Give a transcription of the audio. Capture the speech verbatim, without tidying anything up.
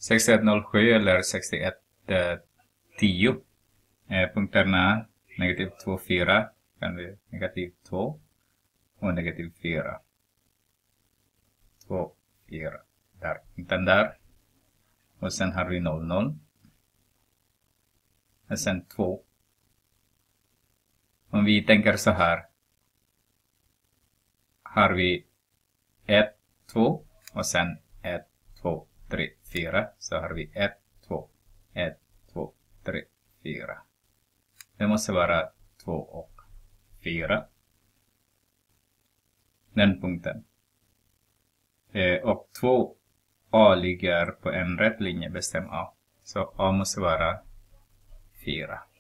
sextioett noll sju eller sextioett tio. Eh, punkterna negativ två fyra kan vi negativ två och negativ fyra. två fyra. Där, punkten där. Och sen har vi noll noll. Och sen två. Om vi tänker så här. Har vi ett, två och sen ett, två, tre, fyra. Så har vi ett, två, ett, två, tre, fyra. Det måste vara två och fyra. Den punkten. Eh, och två A ligger på en rätt linje, bestäm A. Så A måste vara fyra.